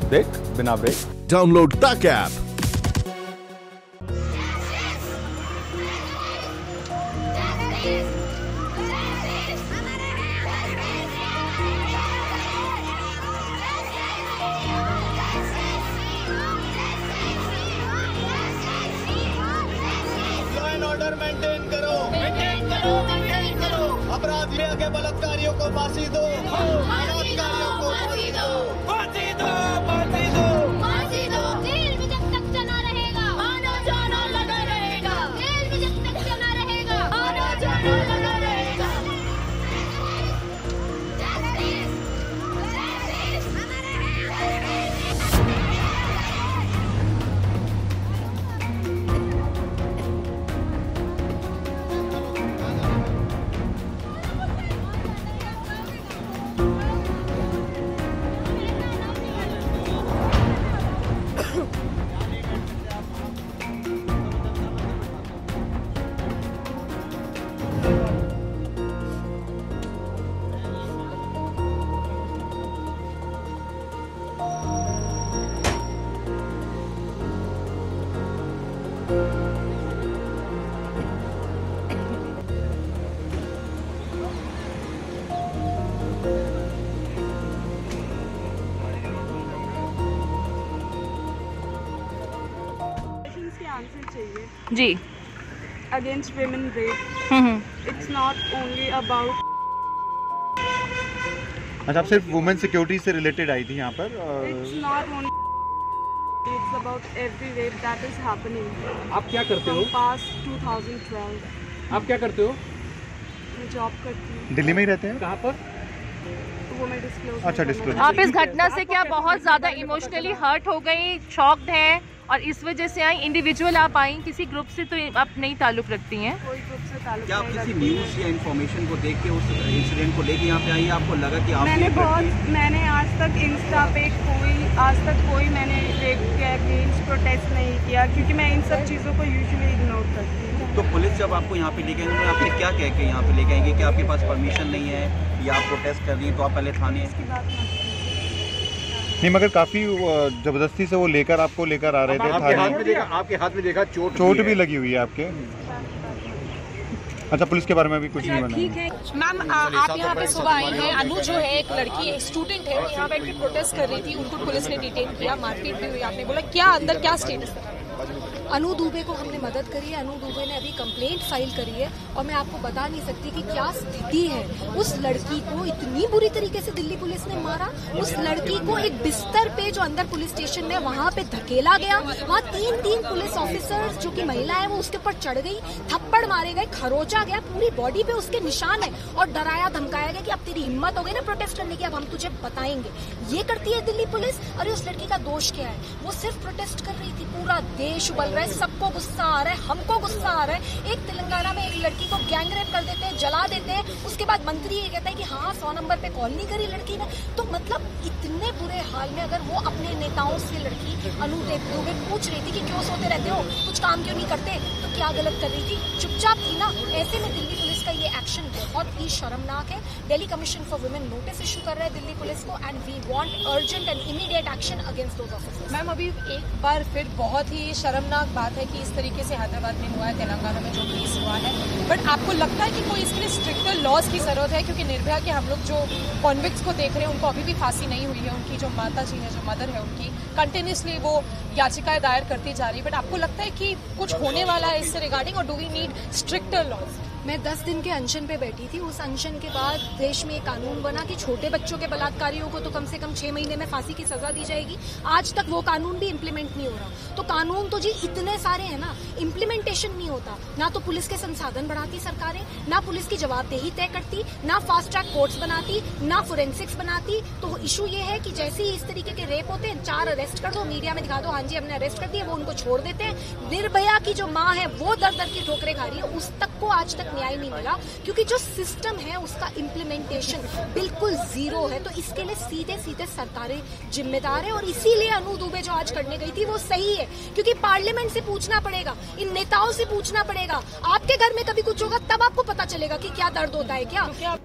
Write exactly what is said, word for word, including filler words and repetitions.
देख बिना break. Download तक ऐप। ऑर्डर मेंटेन करो, मेंटेन करो, मेंटेन करो। अपराधियों के बलात्कारियों को फांसी दो, बलात्कारियों को फांसी दो, फांसी दो, फांसी दो, फांसी दो। जेल में जब तक चला रहेगा, आना जाना लगा रहेगा। जेल में जब तक चला रहेगा, आना जाना लगा रहेगा। जी against women rape, it's not only about। अच्छा, आप सिर्फ वुमेन सिक्योरिटी से रिलेटेड आई थी यहाँ पर? It's not only, it's about every rape that is happening। आप क्या करते हो? Past two thousand twelve। आप क्या करते हो? मैं जॉब करती हूँ। दिल्ली में ही रहते हैं? कहाँ पर? वो मैं डिस्क्लोज। अच्छा, डिस्क्लोज। आप इस घटना से क्या बहुत ज्यादा इमोशनली हर्ट हो गई, शॉक्ड हैं और इस वजह से आई? इंडिविजुअल आप आई, किसी ग्रुप से तो आप नहीं ताल्लुक रखती हैं? कोई ग्रुप से ताल्लुक क्या आप नहीं किसी रखती। न्यूज़ या इन्फॉर्मेशन को देख के उस इंसिडेंट को लेके यहाँ पे आई? आपको लगा कि आप मैंने बहुत मैंने आज तक इंस्टा पे कोई आज तक कोई मैंने रेप के अगेंस्ट प्रोटेस्ट नहीं किया, क्योंकि मैं इन सब चीज़ों को यूजुअली इग्नोर करती हूँ। तो पुलिस जब आपको यहाँ पे लेके आएंगे, आपने क्या कह के यहाँ पे लेके आएंगे कि आपके पास परमिशन नहीं है या आप प्रोटेस्ट कर रही हैं, तो आप पहले थाने? इसकी बात मत नहीं, मगर काफी जबरदस्ती से वो लेकर आपको लेकर आ रहे थे। आपके हाथ में देखा, आपके हाथ में देखा चोट चोट भी लगी हुई है आपके। अच्छा, पुलिस के बारे में भी कुछ नहीं बना? ठीक है मैम, आप यहाँ पे सुबह आई हैं। अनु जो है एक लड़की स्टूडेंट है, वो यहाँ बैठ के प्रोटेस्ट कर रही थी, उनको पुलिस ने डिटेन किया, मारपीट भी हुई। आपने बोला क्या अंदर क्या स्टेटस है? अनु दुबे को हमने मदद करी है। अनु दुबे ने अभी कंप्लेंट फाइल करी है और मैं आपको बता नहीं सकती कि क्या स्थिति है। उस लड़की को इतनी बुरी तरीके से दिल्ली पुलिस ने मारा। उस लड़की को एक बिस्तर पे जो अंदर पुलिस स्टेशन में वहां पे धकेला गया। वहां तीन तीन पुलिस ऑफिसर्स जो कि महिला है वो उसके ऊपर चढ़ गई, थप्पड़ मारे गए, खरोचा गया, पूरी बॉडी पे उसके निशान है और डराया धमकाया गया कि अब तेरी हिम्मत हो गई ना प्रोटेस्ट करने की, अब हम तुझे बताएंगे। ये करती है दिल्ली पुलिस। अरे उस लड़की का दोष क्या है? वो सिर्फ प्रोटेस्ट कर रही थी, पूरा देश उबल रहा है, सबको गुस्सा आ रहा है, हमको गुस्सा आ रहा है। एक तेलंगाना में एक लड़की को गैंग रेप कर देते हैं, जला देते हैं, उसके बाद मंत्री ये कहता है कि हाँ सौ नंबर पे कॉल नहीं करी लड़की ने। तो मतलब इतने बुरे हाल में अगर वो अपने नेताओं से लड़की अनु दुबे पूछ रही थी कि क्यों सोते रहते हो, कुछ काम क्यों नहीं करते, तो क्या गलत कर रही थी? चुपचाप थी ना। ऐसे में दिल्ली पुलिस का ये एक्शन बहुत ही शर्मनाक है। Delhi commission for women notice issue कर रहा है दिल्ली पुलिस को and we want urgent and immediate action against those officers. Ma'am, अभी एक बार फिर बहुत ही शर्मनाक बात है कि इस तरीके से हैदराबाद में हुआ है, तेलंगाना में जो केस हुआ है। बट आपको लगता है कि कोई इसके लिए स्ट्रिक्टर लॉज की जरूरत है? क्योंकि निर्भया के हम लोग जो कॉन्विक्ट्स को देख रहे हैं, उनको अभी भी फांसी नहीं हुई है। उनकी जो माता जी है, जो मदर है, उनकी कंटिन्यूसली वो याचिकाएं दायर करती जा रही है। बट आपको लगता है कि कुछ होने वाला है इससे रिगार्डिंग, और do we need stricter laws? मैं दस दिन के अनशन पे बैठी थी। उस अनशन के बाद देश में एक कानून बना कि छोटे बच्चों के बलात्कारियों को तो कम से कम छह महीने में फांसी की सजा दी जाएगी। आज तक वो कानून भी इम्प्लीमेंट नहीं हो रहा। तो कानून तो जी इतने सारे हैं ना, इम्प्लीमेंटेशन नहीं होता। ना तो पुलिस के संसाधन बढ़ाती सरकारें, ना पुलिस की जवाबदेही तय करती, ना फास्ट ट्रैक कोर्ट्स बनाती, ना फोरेंसिक्स बनाती। तो इशू ये है कि जैसे ही इस तरीके के रेप होते हैं, चार अरेस्ट कर दो, मीडिया में दिखा दो हाँ जी हमने अरेस्ट कर दिया, वो उनको छोड़ देते हैं। निर्भया की जो माँ है वो दर दर की ठोकरें खा रही है, उस तक को आज तक न्याय नहीं मिला, क्योंकि जो सिस्टम है उसका इम्प्लीमेंटेशन बिल्कुल जीरो है। तो इसके लिए सीधे सीधे सरकारें जिम्मेदार है। और इसीलिए अनु दुबे जो आज करने गई थी वो सही है, क्योंकि पार्लियामेंट से पूछना पड़ेगा, इन नेताओं से पूछना पड़ेगा। आपके घर में कभी कुछ होगा तब आपको पता चलेगा कि क्या दर्द होता है। क्या